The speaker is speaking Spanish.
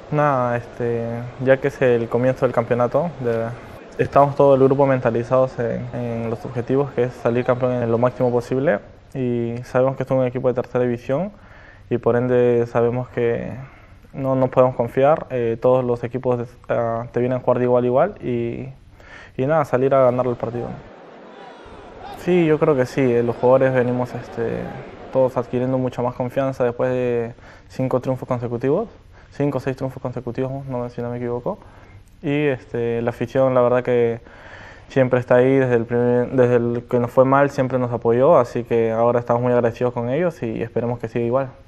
Nada, ya que es el comienzo del campeonato, estamos todo el grupo mentalizados en los objetivos, que es salir campeón en lo máximo posible, y sabemos que es un equipo de tercera división y por ende sabemos que no nos podemos confiar. Todos los equipos te vienen a jugar de igual a igual y nada, salir a ganar el partido. Sí, yo creo que sí, los jugadores venimos todos adquiriendo mucha más confianza después de 5 triunfos consecutivos, 5 o 6 triunfos consecutivos, si no me equivoco. Y la afición, la verdad que siempre está ahí, desde el que nos fue mal siempre nos apoyó, así que ahora estamos muy agradecidos con ellos y esperemos que siga igual.